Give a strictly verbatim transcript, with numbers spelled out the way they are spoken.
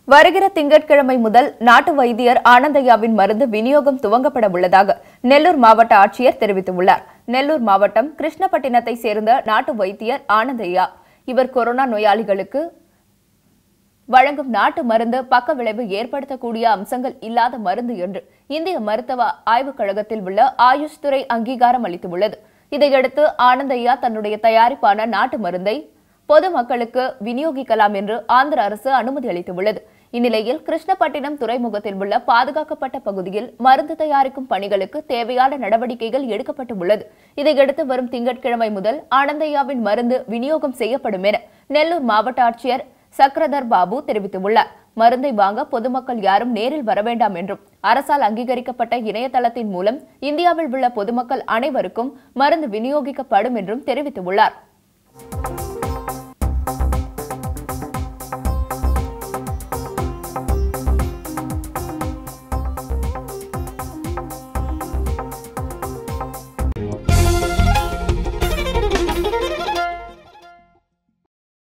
வருகிற திங்கட்கிழமை முதல் நாட்டு வைத்தியர் ஆனந்தையாவின் மருந்து விநியோகம் துவங்கப்பட உள்ளதாக நெல்லூர் மாவட்ட ஆட்சியர் தெரிவித்துள்ளார். நெல்லூர் மாவட்டம் கிருஷ்ணப்பட்டினத்தை சேர்ந்த நாட்டு வைத்தியர் ஆனந்தையா. இவர் கொரோனா நோயாளிகளுக்கு வழங்கும் நாட்டு மருந்து பக்க விளைவு ஏற்படுத்தக்கூடிய அம்சங்கள் இல்லாத மருந்து என்று இந்திய மருத்துவ ஆய்வுக் கழகத்தில் உள்ள ஆயுஷ் துறை அங்கீகாரம் அளித்துள்ளது. இதையடுத்து ஆனந்தையா தன்னுடைய தயாரிப்பான நாட்டு மருந்தை பொதுமக்களுக்கு விநியோகிக்கலாம் என்று ஆந்திர அரசு அனுமதி அளித்துள்ளது. இந்நிலையில் கிருஷ்ணப்பட்டினம் துறைமுகத்தில் உள்ள பாதுகாக்கப்பட்ட பகுதியில் மருந்து தயாரிக்கும் பணிகளுக்கு தேவையான நடவடிக்கைகள் எடுக்கப்பட்டுள்ளது. இதையடுத்து வரும் திங்கட்கிழமை முதல் ஆனந்தையாவின் மருந்து விநியோகம் செய்யப்படும் என நெல்லூர் மாவட்ட ஆட்சியர் சக்ரதர் பாபு தெரிவித்துள்ளார். மருந்தை வாங்க பொதுமக்கள் யாரும் நேரில் வர வேண்டாம் என்றும் அரசால் அங்கீகரிக்கப்பட்ட இணையதளத்தின் மூலம் இந்தியாவில் உள்ள பொதுமக்கள் அனைவருக்கும் மருந்து விநியோகிக்கப்படும் என்றும் தெரிவித்துள்ளார்.